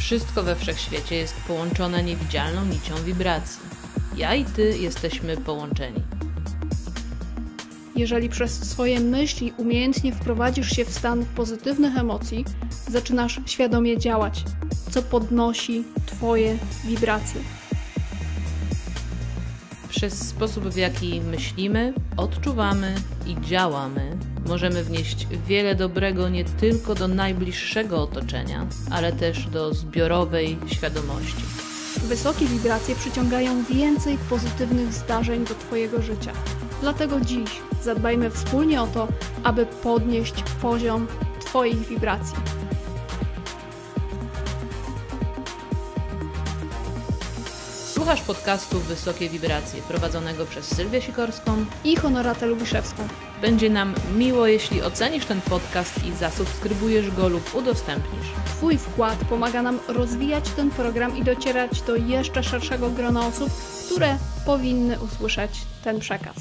Wszystko we wszechświecie jest połączone niewidzialną nicią wibracji. Ja i ty jesteśmy połączeni. Jeżeli przez swoje myśli umiejętnie wprowadzisz się w stan pozytywnych emocji, zaczynasz świadomie działać, co podnosi twoje wibracje. Przez sposób, w jaki myślimy, odczuwamy i działamy, możemy wnieść wiele dobrego nie tylko do najbliższego otoczenia, ale też do zbiorowej świadomości. Wysokie wibracje przyciągają więcej pozytywnych zdarzeń do twojego życia. Dlatego dziś zadbajmy wspólnie o to, aby podnieść poziom twoich wibracji. Słuchasz podcastu Wysokie Wibracje, prowadzonego przez Sylwię Sikorską I Honoratę Lubiszewską. Będzie nam miło, jeśli ocenisz ten podcast i zasubskrybujesz go lub udostępnisz. Twój wkład pomaga nam rozwijać ten program i docierać do jeszcze szerszego grona osób, które powinny usłyszeć ten przekaz.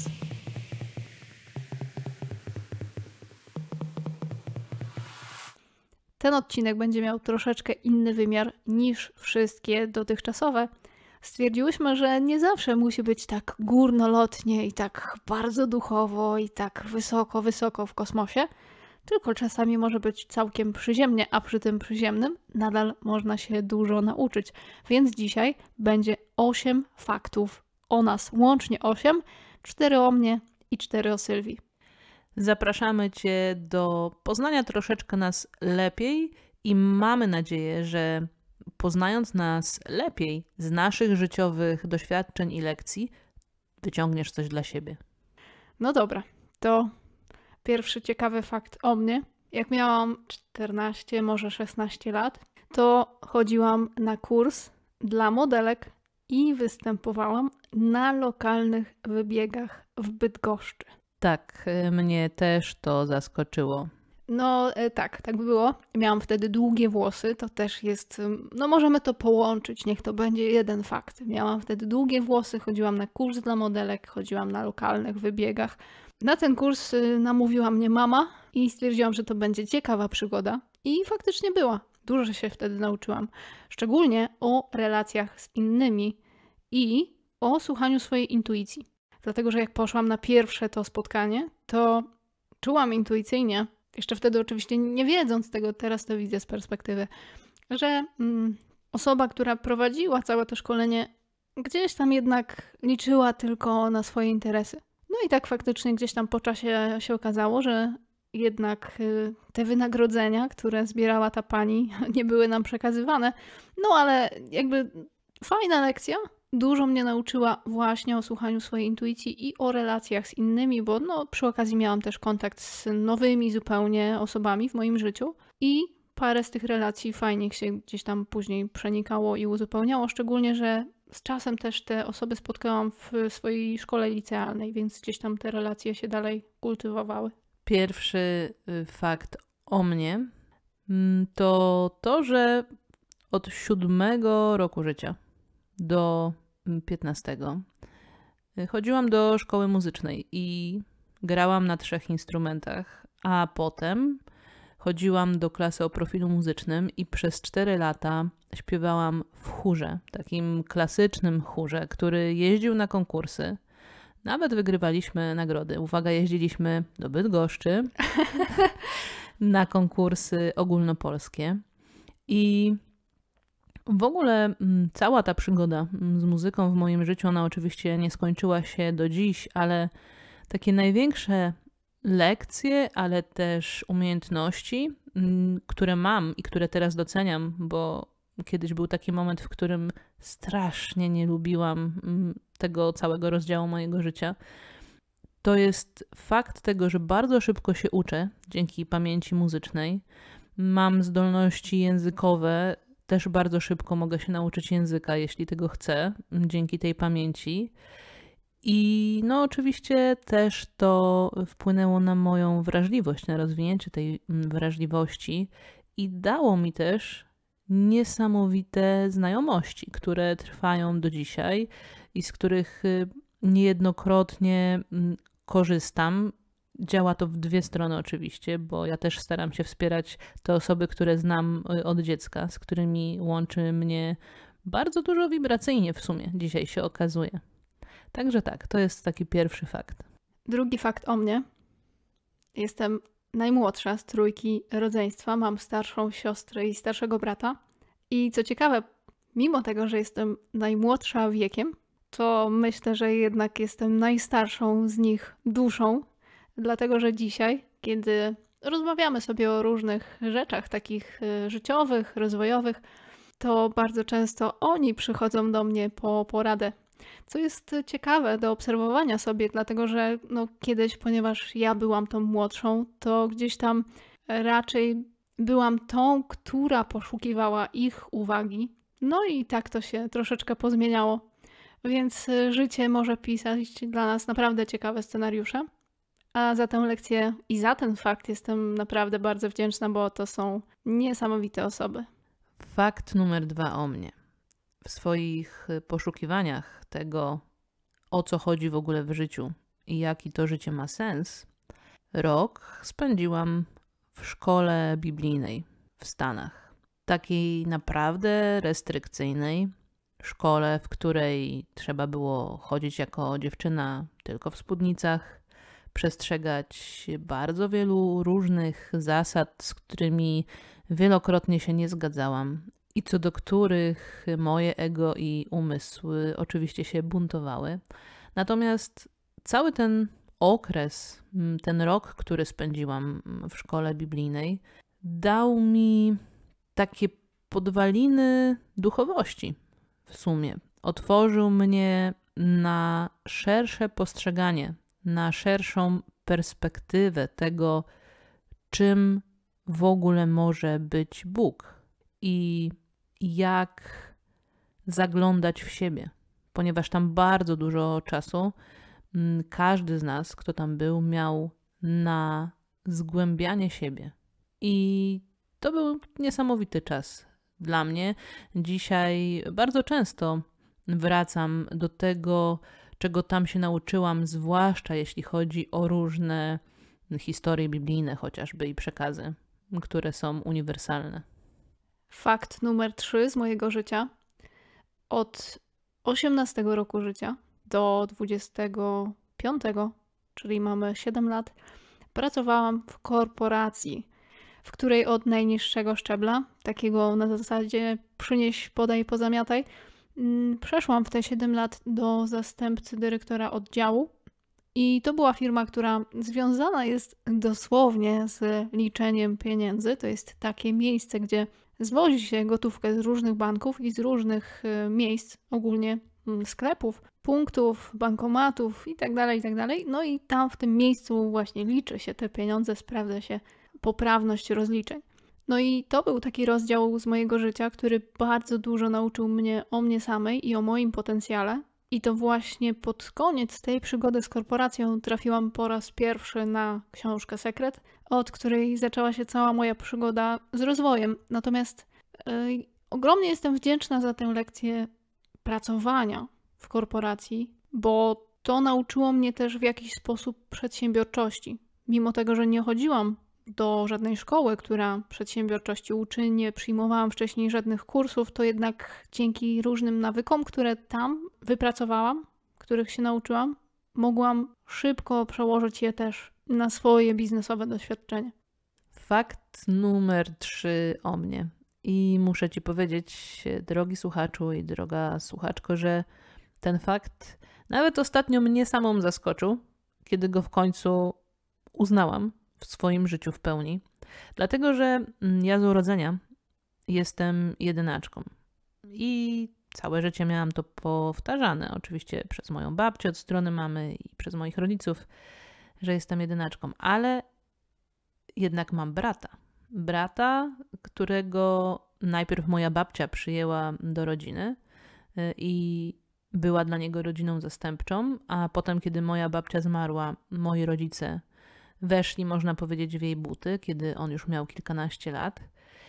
Ten odcinek będzie miał troszeczkę inny wymiar niż wszystkie dotychczasowe. Stwierdziłyśmy, że nie zawsze musi być tak górnolotnie i tak bardzo duchowo i tak wysoko, wysoko w kosmosie, tylko czasami może być całkiem przyziemnie, a przy tym przyziemnym nadal można się dużo nauczyć. Więc dzisiaj będzie 8 faktów o nas, łącznie 8, 4 o mnie i 4 o Sylwii. Zapraszamy Cię do poznania troszeczkę nas lepiej i mamy nadzieję, że poznając nas lepiej z naszych życiowych doświadczeń i lekcji, wyciągniesz coś dla siebie. No dobra, to pierwszy ciekawy fakt o mnie. Jak miałam 14, może 16 lat, to chodziłam na kurs dla modelek i występowałam na lokalnych wybiegach w Bydgoszczy. Tak, mnie też to zaskoczyło. No tak by było. Miałam wtedy długie włosy, to też jest, no możemy to połączyć, niech to będzie jeden fakt. Miałam wtedy długie włosy, chodziłam na kurs dla modelek, chodziłam na lokalnych wybiegach. Na ten kurs namówiła mnie mama i stwierdziłam, że to będzie ciekawa przygoda. I faktycznie była. Dużo się wtedy nauczyłam. Szczególnie o relacjach z innymi i o słuchaniu swojej intuicji. Dlatego, że jak poszłam na pierwsze to spotkanie, to czułam intuicyjnie, jeszcze wtedy oczywiście nie wiedząc tego, teraz to widzę z perspektywy, że osoba, która prowadziła całe to szkolenie, gdzieś tam jednak liczyła tylko na swoje interesy. No i tak faktycznie gdzieś tam po czasie się okazało, że jednak te wynagrodzenia, które zbierała ta pani, nie były nam przekazywane. No ale jakby fajna lekcja. Dużo mnie nauczyła właśnie o słuchaniu swojej intuicji i o relacjach z innymi, bo przy okazji miałam też kontakt z nowymi zupełnie osobami w moim życiu i parę z tych relacji fajnie się gdzieś tam później przenikało i uzupełniało, szczególnie, że z czasem też te osoby spotkałam w swojej szkole licealnej, więc gdzieś tam te relacje się dalej kultywowały. Pierwszy fakt o mnie to to, że od 7 roku życia do 15 chodziłam do szkoły muzycznej i grałam na 3 instrumentach, a potem chodziłam do klasy o profilu muzycznym i przez 4 lata śpiewałam w chórze, takim klasycznym chórze, który jeździł na konkursy. Nawet wygrywaliśmy nagrody. Uwaga, jeździliśmy do Bydgoszczy na konkursy ogólnopolskie i w ogóle cała ta przygoda z muzyką w moim życiu, ona oczywiście nie skończyła się do dziś, ale takie największe lekcje, ale też umiejętności, które mam i które teraz doceniam, bo kiedyś był taki moment, w którym strasznie nie lubiłam tego całego rozdziału mojego życia. To jest fakt tego, że bardzo szybko się uczę dzięki pamięci muzycznej. Mam zdolności językowe, też bardzo szybko mogę się nauczyć języka, jeśli tego chcę, dzięki tej pamięci. I oczywiście też to wpłynęło na moją wrażliwość, na rozwinięcie tej wrażliwości i dało mi też niesamowite znajomości, które trwają do dzisiaj i z których niejednokrotnie korzystam działa to w dwie strony oczywiście, bo ja też staram się wspierać te osoby, które znam od dziecka, z którymi łączy mnie bardzo dużo wibracyjnie w sumie, dzisiaj się okazuje. Także tak, to jest taki pierwszy fakt. Drugi fakt o mnie. Jestem najmłodsza z trójki rodzeństwa. Mam starszą siostrę i starszego brata. I co ciekawe, mimo tego, że jestem najmłodsza wiekiem, to myślę, że jednak jestem najstarszą z nich duszą. Dlatego, że dzisiaj, kiedy rozmawiamy sobie o różnych rzeczach takich życiowych, rozwojowych, to bardzo często oni przychodzą do mnie po poradę. Co jest ciekawe do obserwowania sobie, dlatego że kiedyś, ponieważ ja byłam tą młodszą, to gdzieś tam raczej byłam tą, która poszukiwała ich uwagi. No i tak to się troszeczkę pozmieniało. Więc życie może pisać dla nas naprawdę ciekawe scenariusze. A za tę lekcję i za ten fakt jestem naprawdę bardzo wdzięczna, bo to są niesamowite osoby. Fakt numer 2 o mnie. W swoich poszukiwaniach tego, o co chodzi w ogóle w życiu i jaki to życie ma sens, rok spędziłam w szkole biblijnej w Stanach. Takiej naprawdę restrykcyjnej szkole, w której trzeba było chodzić jako dziewczyna tylko w spódnicach, przestrzegać bardzo wielu różnych zasad, z którymi wielokrotnie się nie zgadzałam i co do których moje ego i umysły oczywiście się buntowały. Natomiast cały ten okres, ten rok, który spędziłam w szkole biblijnej, dał mi takie podwaliny duchowości w sumie. Otworzył mnie na szersze postrzeganie, na szerszą perspektywę tego, czym w ogóle może być Bóg i jak zaglądać w siebie, ponieważ tam bardzo dużo czasu każdy z nas, kto tam był, miał na zgłębianie siebie. I to był niesamowity czas dla mnie. Dzisiaj bardzo często wracam do tego, czego tam się nauczyłam, zwłaszcza jeśli chodzi o różne historie biblijne chociażby i przekazy, które są uniwersalne. Fakt numer 3 z mojego życia. Od 18 roku życia do 25, czyli mamy 7 lat, pracowałam w korporacji, w której od najniższego szczebla, takiego na zasadzie przynieś, podaj, pozamiataj, przeszłam w te 7 lat do zastępcy dyrektora oddziału i to była firma, która związana jest dosłownie z liczeniem pieniędzy. To jest takie miejsce, gdzie zwozi się gotówkę z różnych banków i z różnych miejsc, ogólnie sklepów, punktów, bankomatów itd., itd. No i tam w tym miejscu właśnie liczy się te pieniądze, sprawdza się poprawność rozliczeń. No i to był taki rozdział z mojego życia, który bardzo dużo nauczył mnie o mnie samej i o moim potencjale. I to właśnie pod koniec tej przygody z korporacją trafiłam po raz pierwszy na książkę Sekret, od której zaczęła się cała moja przygoda z rozwojem. Natomiast ogromnie jestem wdzięczna za tę lekcję pracowania w korporacji, bo to nauczyło mnie też w jakiś sposób przedsiębiorczości. Mimo tego, że nie chodziłam do żadnej szkoły, która przedsiębiorczości uczy, nie przyjmowałam wcześniej żadnych kursów, to jednak dzięki różnym nawykom, które tam wypracowałam, których się nauczyłam, mogłam szybko przełożyć je też na swoje biznesowe doświadczenie. Fakt numer 3 o mnie. I muszę Ci powiedzieć, drogi słuchaczu i droga słuchaczko, że ten fakt nawet ostatnio mnie samą zaskoczył, kiedy go w końcu uznałam w swoim życiu w pełni. Dlatego, że ja z urodzenia jestem jedynaczką. I całe życie miałam to powtarzane, oczywiście przez moją babcię od strony mamy i przez moich rodziców, że jestem jedynaczką. Ale jednak mam brata. Brata, którego najpierw moja babcia przyjęła do rodziny i była dla niego rodziną zastępczą, a potem, kiedy moja babcia zmarła, moi rodzice weszli, można powiedzieć, w jej buty, kiedy on już miał kilkanaście lat.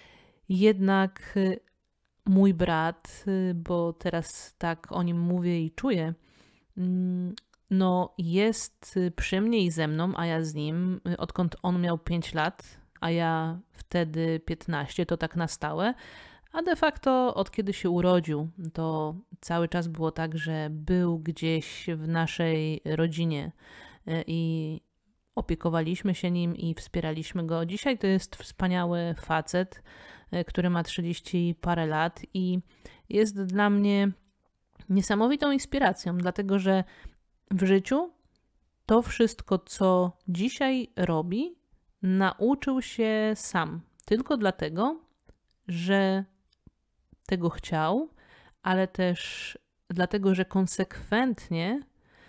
Jednak mój brat, bo teraz tak o nim mówię i czuję, no jest przy mnie i ze mną, a ja z nim, odkąd on miał 5 lat, a ja wtedy 15, to tak na stałe. A de facto od kiedy się urodził, to cały czas było tak, że był gdzieś w naszej rodzinie i opiekowaliśmy się nim i wspieraliśmy go. Dzisiaj to jest wspaniały facet, który ma 30 parę lat i jest dla mnie niesamowitą inspiracją, dlatego że w życiu to wszystko, co dzisiaj robi, nauczył się sam. Tylko dlatego, że tego chciał, ale też dlatego, że konsekwentnie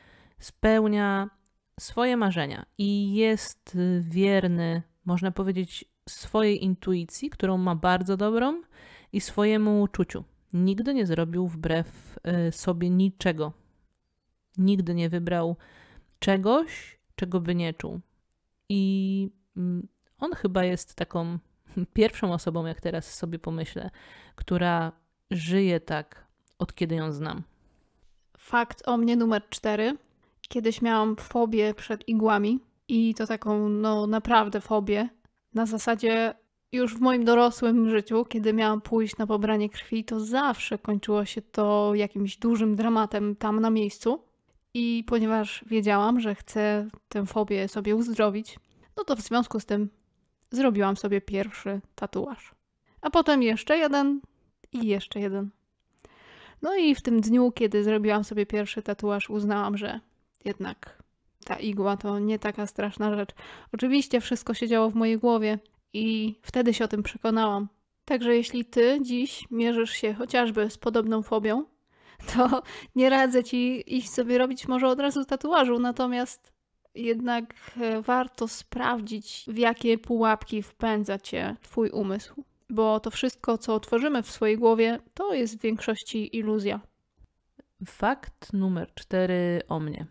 spełnia swoje marzenia i jest wierny, można powiedzieć, swojej intuicji, którą ma bardzo dobrą, i swojemu uczuciu. Nigdy nie zrobił wbrew sobie niczego. Nigdy nie wybrał czegoś, czego by nie czuł. I on chyba jest taką pierwszą osobą, jak teraz sobie pomyślę, która żyje tak, od kiedy ją znam. Fakt o mnie numer 4. Kiedyś miałam fobię przed igłami i to taką, no naprawdę fobię. Na zasadzie już w moim dorosłym życiu, kiedy miałam pójść na pobranie krwi, to zawsze kończyło się to jakimś dużym dramatem tam na miejscu. I ponieważ wiedziałam, że chcę tę fobię sobie uzdrowić, no to w związku z tym zrobiłam sobie pierwszy tatuaż. A potem jeszcze jeden i jeszcze jeden. No i w tym dniu, kiedy zrobiłam sobie pierwszy tatuaż, uznałam, że jednak ta igła to nie taka straszna rzecz. Oczywiście wszystko się działo w mojej głowie i wtedy się o tym przekonałam. Także jeśli ty dziś mierzysz się chociażby z podobną fobią, to nie radzę ci iść sobie robić może od razu tatuażu, natomiast jednak warto sprawdzić, w jakie pułapki wpędza cię twój umysł. Bo to wszystko, co tworzymy w swojej głowie, to jest w większości iluzja. Fakt numer 4 o mnie.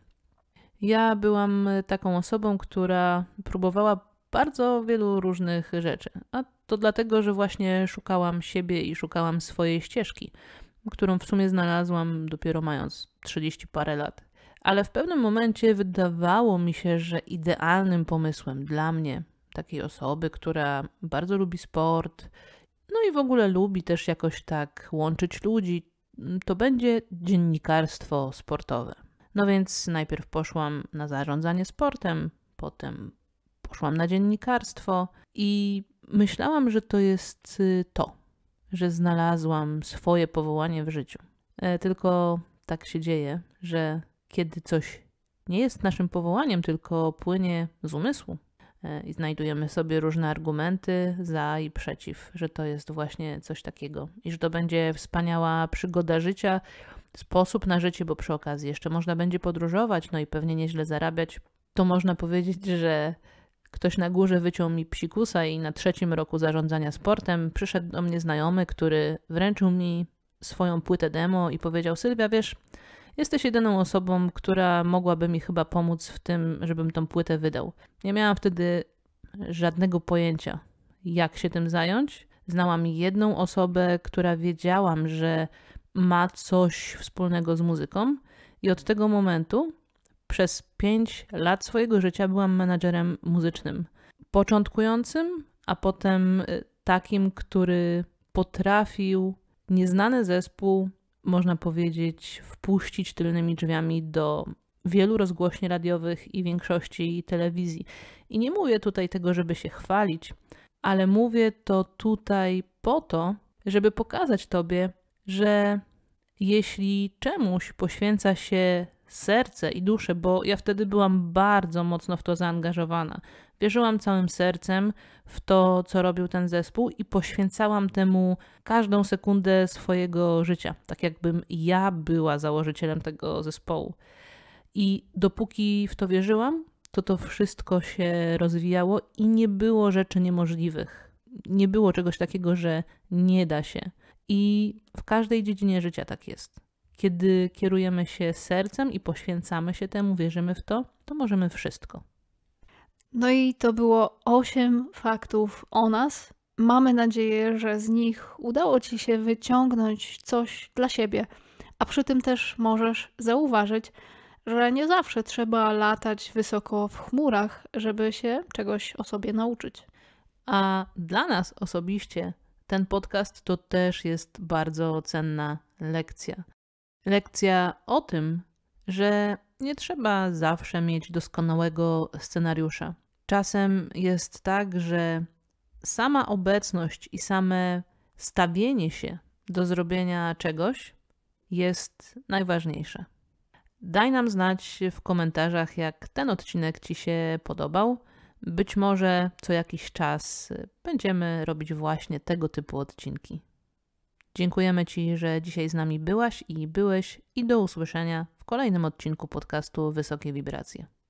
Ja byłam taką osobą, która próbowała bardzo wielu różnych rzeczy. A to dlatego, że właśnie szukałam siebie i szukałam swojej ścieżki, którą w sumie znalazłam dopiero mając 30 parę lat. Ale w pewnym momencie wydawało mi się, że idealnym pomysłem dla mnie, takiej osoby, która bardzo lubi sport, no i w ogóle lubi też jakoś tak łączyć ludzi, to będzie dziennikarstwo sportowe. No więc najpierw poszłam na zarządzanie sportem, potem poszłam na dziennikarstwo i myślałam, że to jest to, że znalazłam swoje powołanie w życiu. Tylko tak się dzieje, że kiedy coś nie jest naszym powołaniem, tylko płynie z umysłu i znajdujemy sobie różne argumenty za i przeciw, że to jest właśnie coś takiego i że to będzie wspaniała przygoda życia, sposób na życie, bo przy okazji jeszcze można będzie podróżować, no i pewnie nieźle zarabiać, to można powiedzieć, że ktoś na górze wyciął mi psikusa i na 3. roku zarządzania sportem przyszedł do mnie znajomy, który wręczył mi swoją płytę demo i powiedział: Sylwia, wiesz, jesteś jedyną osobą, która mogłaby mi chyba pomóc w tym, żebym tą płytę wydał. Nie miałam wtedy żadnego pojęcia, jak się tym zająć. Znałam jedną osobę, która wiedziałam, że ma coś wspólnego z muzyką i od tego momentu przez 5 lat swojego życia byłam menadżerem muzycznym. Początkującym, a potem takim, który potrafił nieznany zespół, można powiedzieć, wpuścić tylnymi drzwiami do wielu rozgłośni radiowych i większości telewizji. I nie mówię tutaj tego, żeby się chwalić, ale mówię to tutaj po to, żeby pokazać tobie, że jeśli czemuś poświęca się serce i duszę, bo ja wtedy byłam bardzo mocno w to zaangażowana. Wierzyłam całym sercem w to, co robił ten zespół i poświęcałam temu każdą sekundę swojego życia. Tak jakbym ja była założycielem tego zespołu. I dopóki w to wierzyłam, to wszystko się rozwijało i nie było rzeczy niemożliwych. Nie było czegoś takiego, że nie da się. I w każdej dziedzinie życia tak jest. Kiedy kierujemy się sercem i poświęcamy się temu, wierzymy w to, to możemy wszystko. No i to było 8 faktów o nas. Mamy nadzieję, że z nich udało ci się wyciągnąć coś dla siebie. A przy tym też możesz zauważyć, że nie zawsze trzeba latać wysoko w chmurach, żeby się czegoś o sobie nauczyć. A dla nas osobiście ten podcast to też jest bardzo cenna lekcja. Lekcja o tym, że nie trzeba zawsze mieć doskonałego scenariusza. Czasem jest tak, że sama obecność i same stawienie się do zrobienia czegoś jest najważniejsze. Daj nam znać w komentarzach, jak ten odcinek Ci się podobał. Być może co jakiś czas będziemy robić właśnie tego typu odcinki. Dziękujemy Ci, że dzisiaj z nami byłaś i byłeś i do usłyszenia w kolejnym odcinku podcastu Wysokie Wibracje.